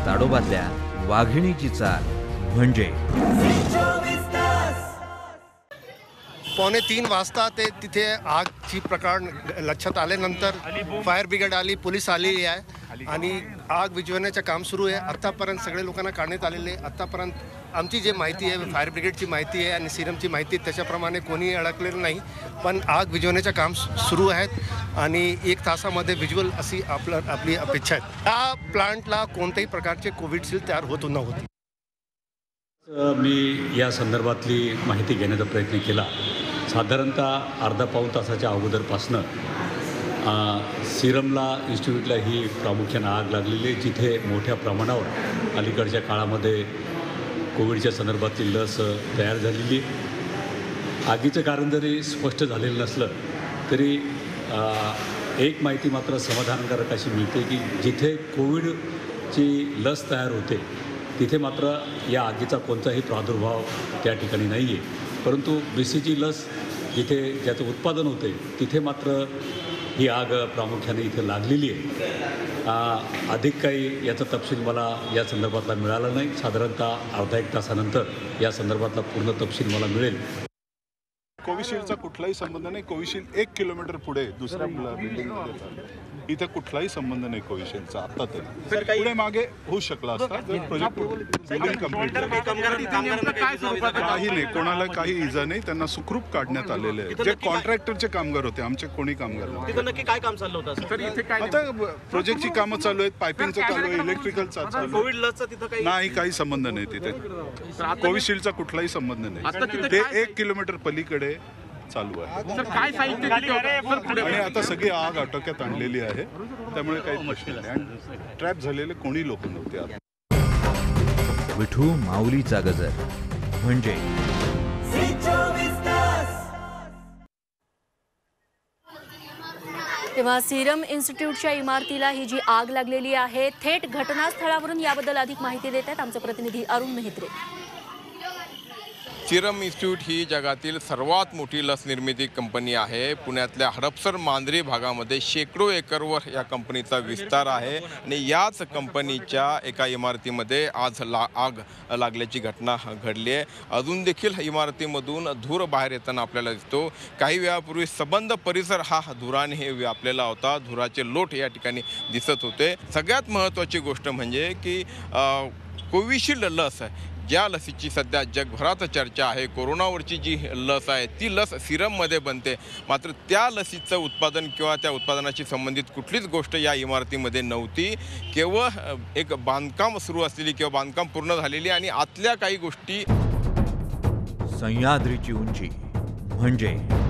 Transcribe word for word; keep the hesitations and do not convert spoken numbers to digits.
ताडोबातल्या वाघिणीची चाल म्हणजे पावणे तीन वाजता ते तिथे आगची प्रकार लक्षात आल्यानंतर फायर ब्रिगेड आली, पोलीस आलेली आहे आणि आग विझवण्याचं काम सुरू आहे. आत्तापर्यंत सगळे लोकांना काढण्यात आलेले. आत्तापर्यंत आमची जी माहिती आहे, फायर ब्रिगेडची माहिती आहे आणि सिरमची माहिती आहे, त्याच्याप्रमाणे कोणी अडकलेलं नाही. पण आग विझवण्याचं काम सुरू आहे आणि एक तासामध्ये विज्युअल अशी आपलं आपली अपेक्षा आहे. या प्लांटला कोणत्याही प्रकारचे कोविडशील्ड तयार होत नव्हते. मी या संदर्भातली माहिती घेण्याचा प्रयत्न केला. साधारणतः अर्धा पाऊण तासाच्या अगोदरपासनं सिरमला इन्स्टिट्यूटला ही प्रामुख्यानं आग लागलेली आहे, जिथे मोठ्या प्रमाणावर अलीकडच्या काळामध्ये कोविडच्या संदर्भातली लस तयार झालेली आहे. आगीचं कारण जरी स्पष्ट झालेलं नसलं तरी एक माहिती मात्र समाधानकारक अशी मिळते की जिथे कोविडची लस तयार होते तिथे मात्र या आगीचा कोणताही प्रादुर्भाव त्या ठिकाणी नाही आहे. परंतु बी सी जी लस जिथे ज्याचं उत्पादन होते तिथे मात्र ही आग प्रामुख्याने इथे लागलेली आहे. अधिक काही याचा तपशील मला या संदर्भातला मिळाला नाही. साधारणतः अर्धा एक तासानंतर या संदर्भातला पूर्ण तपशील मला मिळेल. कोविशिल्डचा कुठलाही संबंध नाही. कोविशिल्ड एक किलोमीटर पुढे दुसऱ्या बिल्डिंगमध्ये इथे कुठलाही संबंध नाही कोविशिल्डचा. आता तरी पुढे मागे होऊ शकला असता जर प्रोजेक्ट बिल्डिंग कंप्लीट काही नाही. कोणाला काही इजा नाही. त्यांना सुखरूप काढण्यात आलेले आहे. जे कॉन्ट्रॅक्टरचे कामगार होते, आमचे कोणी कामगार नव्हते. काय काम चाललं होतं? आता प्रोजेक्टची कामं चालू आहेत, पायपिंगचं चालू आहे, इलेक्ट्रिकलचं चालू कोविड लसचा तिथं काही नाही. काही संबंध नाही तिथे. कोविशिल्डचा कुठलाही संबंध नाही. ते एक किलोमीटर पलीकडे चालू आहे आणि आता सगळी आग आटोक्यात आणलेली आहे. त्यामुळे काही प्रश्न नाही आणि ट्रॅप झालेले कोणी लोक नव्हते. विठू माऊलीचा गजर म्हणजे तेव्हा सिरम इन्स्टिट्यूटच्या इमारतीला ही जी आग लागलेली आहे, थेट घटनास्थळावरून याबद्दल अधिक माहिती देत आहेत आमचे प्रतिनिधी अरुण मेहत्रे. सिरम इन्स्टिट्यूट ही जगातील सर्वात मोठी लस निर्मिती कंपनी आहे. पुण्यातल्या हडपसर मांजरी भागामध्ये शेकडो एकरवर या कंपनीचा विस्तार आहे आणि याच कंपनीच्या एका इमारतीमध्ये आज ला आग लागल्याची घटना घडली आहे. अजून देखील इमारतीमधून धूर बाहेर येताना आपल्याला दिसतो. काही वेळापूर्वी सबंध परिसर हा धुराने व्यापलेला होता. धुराचे लोट या ठिकाणी दिसत होते. सगळ्यात महत्त्वाची गोष्ट म्हणजे की कोविशिल्ड लस ज्या लसीची सध्या जगभरात चर्चा आहे, कोरोनावरची जी लस आहे ती लस सिरममध्ये बनते. मात्र त्या लसीचं उत्पादन किंवा त्या उत्पादनाशी संबंधित कुठलीच गोष्ट या इमारतीमध्ये नव्हती. केवळ एक बांधकाम सुरू असलेली किंवा बांधकाम पूर्ण झालेली आणि आतल्या काही गोष्टी. सह्याद्रीची उंची म्हणजे